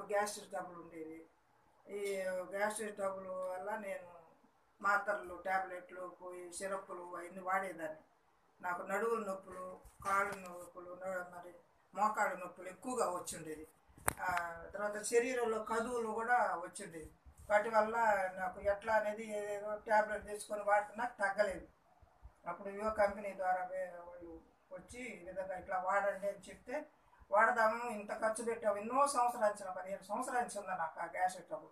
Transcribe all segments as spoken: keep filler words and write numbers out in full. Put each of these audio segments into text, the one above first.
Gastric trouble ఉండేది. ఈ gastric trouble వల్ల నేను మాత్రలు ట్యాబ్లెట్లు పోయి సిరప్పులు అవన్నీ వాడేదాన్ని. నాకు నడువుల నొప్పులు, కాళ్ళు నొప్పులు, మరి మోకాళ్ళ నొప్పులు ఎక్కువగా వచ్చిండేది. తర్వాత శరీరంలో కదువులు కూడా వచ్చిండేది. వాటి వల్ల నాకు ఎట్లా అనేది ఏదేదో ట్యాబ్లెట్ తీసుకొని వాడుతున్నా తగ్గలేదు. అప్పుడు వివో కంపెనీ ద్వారా వాళ్ళు వచ్చి ఈ విధంగా ఇట్లా వాడండి అని చెప్తే వాడదాము, ఇంత ఖర్చు పెట్టాము, ఎన్నో సంవత్సరాలు ఇచ్చిన పదిహేను సంవత్సరాలు ఇచ్చిందా నాకు ఆ గ్యాస్ట్రిక్ ట్రబుల్.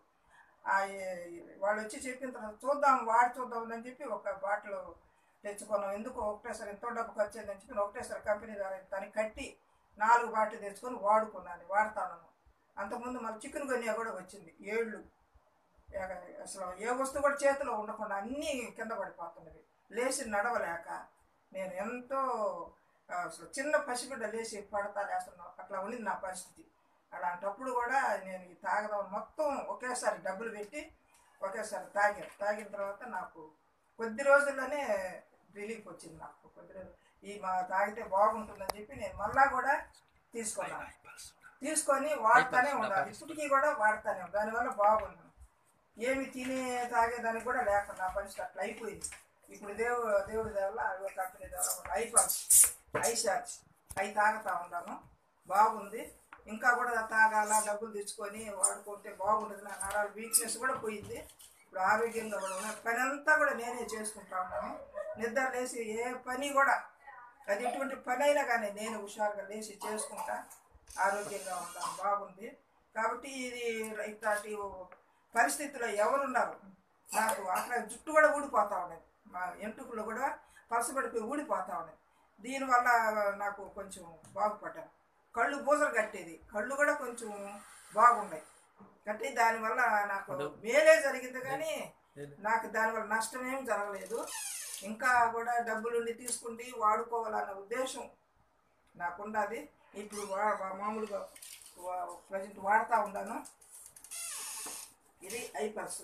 వాళ్ళు వచ్చి చెప్పిన తర్వాత చూద్దాం వాడి చూద్దాం అని చెప్పి ఒక బాటిల్ తెచ్చుకున్నాం. ఎందుకు ఒకటేసారి ఎంతో డబ్బు ఖర్చు అయిందని చెప్పి ఒకటేసారి కంపెనీ ద్వారా దాన్ని కట్టి నాలుగు బాటిల్ తెచ్చుకొని వాడుకున్నాను, వాడతాను. అంతకుముందు మళ్ళీ చికెన్ గున్యా కూడా వచ్చింది. ఏళ్ళు అసలు ఏ వస్తువు కూడా చేతిలో ఉండకుండా అన్నీ కింద పడిపోతున్నది. లేచి నడవలేక నేను ఎంతో అసలు చిన్న పసిబిడ్డ లేచి పడతా లేస్తున్నాను, అట్లా ఉండింది నా పరిస్థితి. అలాంటప్పుడు కూడా నేను ఈ తాగడం మొత్తం ఒకేసారి డబ్బులు పెట్టి ఒకేసారి తాగాను. తాగిన తర్వాత నాకు కొద్ది రోజుల్లోనే రిలీఫ్ వచ్చింది. నాకు కొద్ది రోజులు ఈ మా తాగితే బాగుంటుందని చెప్పి నేను మళ్ళా కూడా తీసుకున్నాను. తీసుకొని వాడుతూనే ఉండాలి, ఇప్పటికీ కూడా వాడుతానే ఉండాలి. దానివల్ల బాగుంది. ఏమి తినే తాగేదానికి కూడా లేకుండా నా పరిస్థితి అట్లా అయిపోయింది. ఇప్పుడు దేవుడు దేవుడి దేవల్ల అవి కంపెనీ ద్వారా ఐపాల్స్ ఐషార్స్ అవి తాగుతూ ఉన్నాను, బాగుంది. ఇంకా కూడా తాగాల, డబ్బులు తెచ్చుకొని వాడుకుంటే బాగుంటుంది. నా నరాల వీక్నెస్ కూడా పోయింది. ఇప్పుడు ఆరోగ్యంగా కూడా ఉన్నాను. పని అంతా కూడా నేనే చేసుకుంటా ఉన్నాను. నిద్ర లేచి ఏ పని కూడా అది ఎటువంటి పని అయినా కానీ నేను హుషారుగా లేచి చేసుకుంటా ఆరోగ్యంగా ఉంటాను, బాగుంది. కాబట్టి ఇది ఇట్లాంటి పరిస్థితుల్లో ఎవరున్నారు? నాకు అక్కడ జుట్టు కూడా ఊడిపోతూ ఉండేది, మా ఎంటుకలు కూడా పలసపడిపోయి ఊడిపోతూ ఉండేది. దీనివల్ల నాకు కొంచెం బాగుపడ్డాను. కళ్ళు బూజలు కట్టేది, కళ్ళు కూడా కొంచెం బాగున్నాయి కట్టి. దానివల్ల నాకు మేలే జరిగింది కానీ నాకు దానివల్ల నష్టం ఏం జరగలేదు. ఇంకా కూడా డబ్బులుండి తీసుకుంటే వాడుకోవాలన్న ఉద్దేశం నాకున్నది. ఇప్పుడు మామూలుగా ప్రజెంట్ వాడుతూ ఉన్నాను. ఇది ఐపల్స్,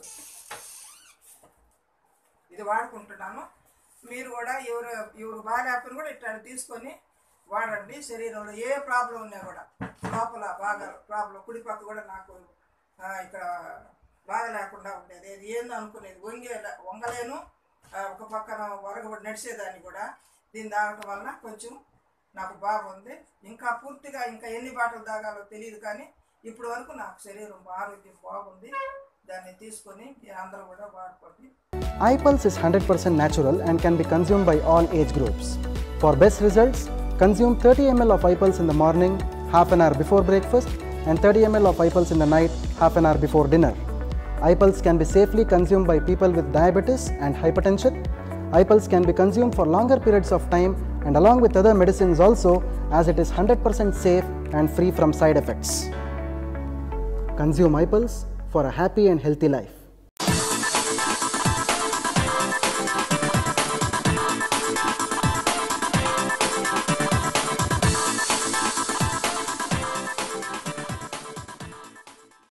ఇది వాడుకుంటున్నాను. మీరు కూడా ఎవరు ఎవరు బాగాలేకపోయినా కూడా ఇట్లా తీసుకొని వాడండి. శరీరంలో ఏ ప్రాబ్లం ఉన్నా కూడా లోపల బాగా ప్రాబ్లం, కుడి పక్క కూడా నాకు ఇక్కడ బాగా లేకుండా ఉండేది. అది ఏందో అనుకునేది, వంగే వంగలేను, ఒక పక్కన వరగబడి నడిచేదాన్ని కూడా. దీన్ని తాగటం వల్ల కొంచెం నాకు బాగుంది. ఇంకా పూర్తిగా ఇంకా ఎన్ని బాటలు తాగాలో తెలియదు కానీ ఇప్పుడు వరకు నాకు శరీరం ఆరోగ్యం బాగుంది. దాన్ని తీసుకొని అందరూ కూడా వాడుకోండి. iPulse is one hundred percent natural and can be consumed by all age groups. For best results, consume thirty milliliters of iPulse in the morning, half an hour before breakfast, and thirty milliliters of iPulse in the night, half an hour before dinner. iPulse can be safely consumed by people with diabetes and hypertension. iPulse can be consumed for longer periods of time and along with other medicines also, as it is one hundred percent safe and free from side effects. Consume iPulse for a happy and healthy life.